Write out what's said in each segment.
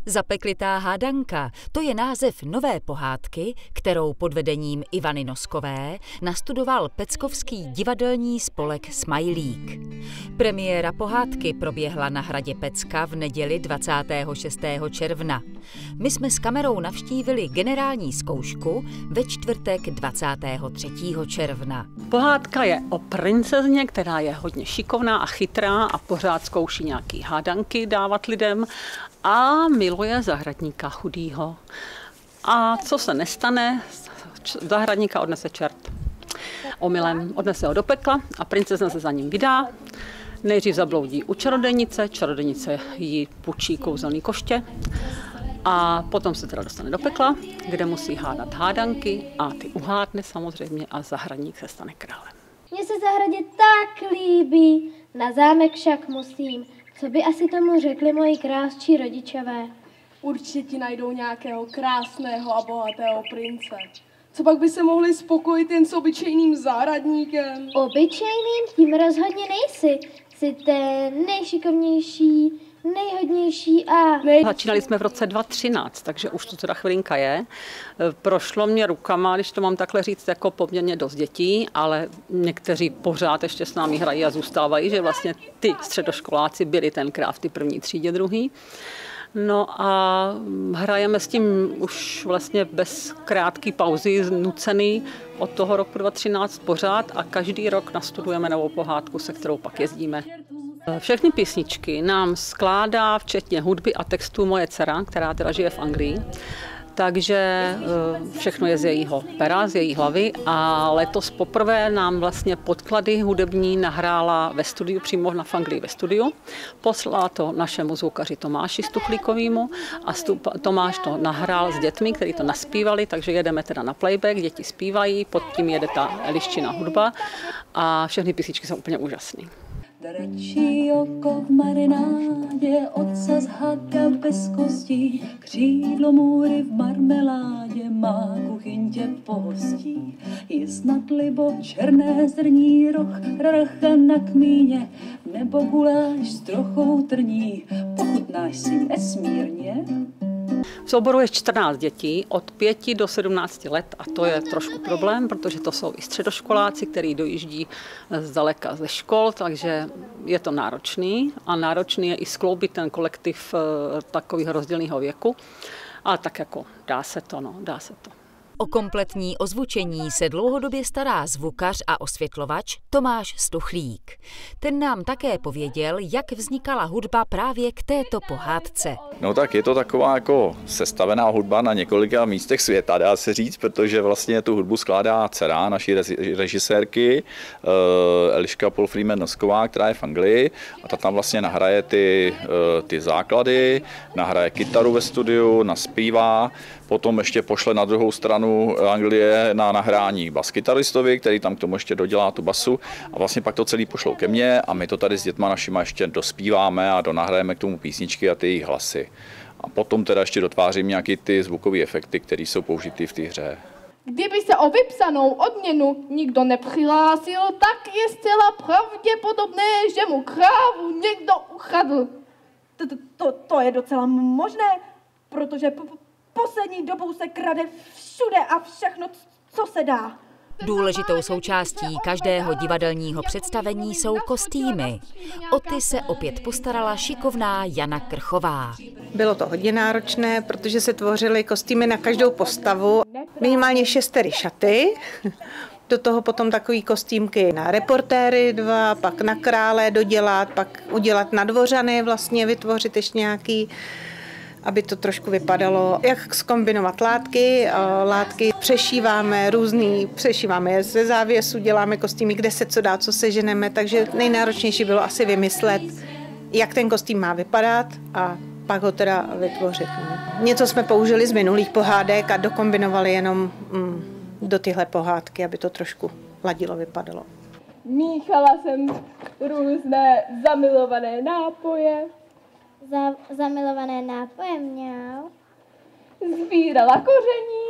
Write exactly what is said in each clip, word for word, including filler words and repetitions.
Zapeklitá hádanka, to je název nové pohádky, kterou pod vedením Ivany Noskové nastudoval peckovský divadelní spolek Smajlík. Premiéra pohádky proběhla na hradě Pecka v neděli dvacátého šestého června. My jsme s kamerou navštívili generální zkoušku ve čtvrtek dvacátého třetího června. Pohádka je o princezně, která je hodně šikovná a chytrá a pořád zkouší nějaký hádanky dávat lidem a miluje zahradníka chudýho. A co se nestane, zahradníka odnese čert. Omylem odnese ho do pekla a princezna se za ním vydá. Nejdřív zabloudí u čarodějnice, čarodějnice jí půjčí kouzelný koště a potom se teda dostane do pekla, kde musí hádat hádanky a ty uhádne samozřejmě a zahradník se stane králem. Mně se zahradě tak líbí, na zámek však musím. Co by asi tomu řekli moji krásčí rodičové? Určitě ti najdou nějakého krásného a bohatého prince. Co pak by se mohli spokojit jen s obyčejným zahradníkem? Obyčejným tím rozhodně nejsi. Jsi ten nejšikovnější, nejhodnější a... Nej... Začínali jsme v roce dva tisíce třináct, takže už to teda chvilinka je. Prošlo mě rukama, když to mám takhle říct, jako poměrně dost dětí, ale někteří pořád ještě s námi hrají a zůstávají, že vlastně ty středoškoláci byli tenkrát v ty první třídě druhý. No a hrajeme s tím už vlastně bez krátké pauzy, nucený od toho roku dva tisíce třináct pořád a každý rok nastudujeme novou pohádku, se kterou pak jezdíme. Všechny písničky nám skládá, včetně hudby a textů, moje dcera, která teda žije v Anglii. Takže všechno je z jejího pera, z její hlavy a letos poprvé nám vlastně podklady hudební nahrála ve studiu, přímo na Anglii ve studiu. Poslala to našemu zvukaři Tomáši Stuchlíkovému a Tomáš to nahrál s dětmi, kteří to naspívali, takže jedeme teda na playback, děti zpívají, pod tím jede ta Eliščina hudba a všechny písničky jsou úplně úžasné. Dračí oko v marinádě, ocas haka bez kostí, křídlo můry v marmeládě, má kuchyň tě pohostí. Je snad libo černé zrní, roh, racha na kmíně, nebo guláš s trochou trní, pochutnáš si nesmírně. V souboru je čtrnáct dětí od pěti do sedmnácti let a to je trošku problém, protože to jsou i středoškoláci, kteří dojíždí zdaleka ze škol, takže je to náročný a náročný je i skloubit ten kolektiv takového rozdílného věku, ale tak jako dá se to, no, dá se to. O kompletní ozvučení se dlouhodobě stará zvukař a osvětlovač Tomáš Stuchlík. Ten nám také pověděl, jak vznikala hudba právě k této pohádce. No tak je to taková jako sestavená hudba na několika místech světa, dá se říct, protože vlastně tu hudbu skládá dcera naší režisérky Eliška Paul Freeman Nosková, která je v Anglii a ta tam vlastně nahraje ty, ty základy, nahraje kytaru ve studiu, naspívá, potom ještě pošle na druhou stranu Anglie na nahrání baskytaristovi, který tam k tomu ještě dodělá tu basu a vlastně pak to celý pošlou ke mně a my to tady s dětma našima ještě dospíváme a donahrajeme k tomu písničky a ty jejich hlasy. A potom teda ještě dotvářím nějaký ty zvukové efekty, které jsou použity v té hře. Kdyby se o vypsanou odměnu nikdo nepřihlásil, tak je zcela pravděpodobné, že mu krávu někdo ukradl. To, to, to je docela možné, protože poslední dobou se krade všude a všechno, co se dá. Důležitou součástí každého divadelního představení jsou kostýmy. O ty se opět postarala šikovná Jana Krchová. Bylo to hodně náročné, protože se tvořily kostýmy na každou postavu. Minimálně šestery šaty, do toho potom takový kostýmky na reportéry dva, pak na krále dodělat, pak udělat na dvořany, vlastně vytvořit ještě nějaký, aby to trošku vypadalo, jak zkombinovat látky. Látky přešíváme různý, přešíváme je ze závěsu, děláme kostýmy, kde se co dá, co seženeme, takže nejnáročnější bylo asi vymyslet, jak ten kostým má vypadat a pak ho teda vytvořit. Něco jsme použili z minulých pohádek a dokombinovali jenom mm, do tyhle pohádky, aby to trošku ladilo, vypadalo. Míchala jsem různé zamilované nápoje. Za, zamilované nápoje měl. Sbírala koření.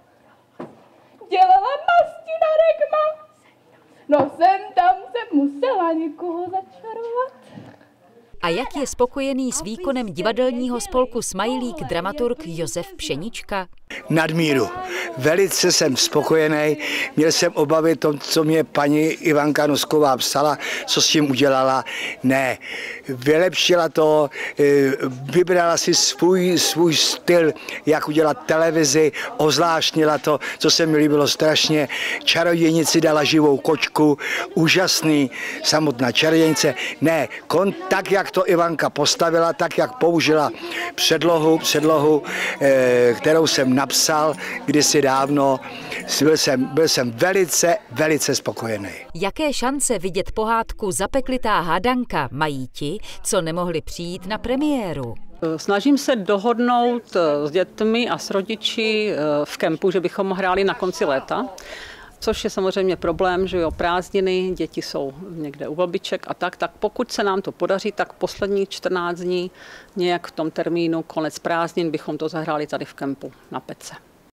Dělala masti na regma. No sem tam se musela někoho začarovat. A jak je spokojený s výkonem divadelního spolku Smajlík dramaturg Josef Pšenička? Nadmíru. Velice jsem spokojený. Měl jsem obavy tom, co mě paní Ivanka Nosková psala, co s tím udělala. Ne, vylepšila to, vybrala si svůj, svůj styl, jak udělat televizi, ozvláštnila to, co se mi líbilo strašně. Čarodějnici dala živou kočku, úžasný, samotná čarodějnice. Ne, kon, tak, jak to Ivanka postavila, tak, jak použila předlohu, předlohu, kterou jsem napsal kdysi dávno, byl jsem, byl jsem velice, velice spokojený. Jaké šance vidět pohádku Zapeklitá hádanka mají ti, co nemohli přijít na premiéru? Snažím se dohodnout s dětmi a s rodiči v kempu, že bychom hráli na konci léta. Což je samozřejmě problém, že jo, prázdniny, děti jsou někde u babiček a tak, tak pokud se nám to podaří, tak posledních čtrnáct dní nějak v tom termínu konec prázdnin bychom to zahráli tady v kempu na Pece.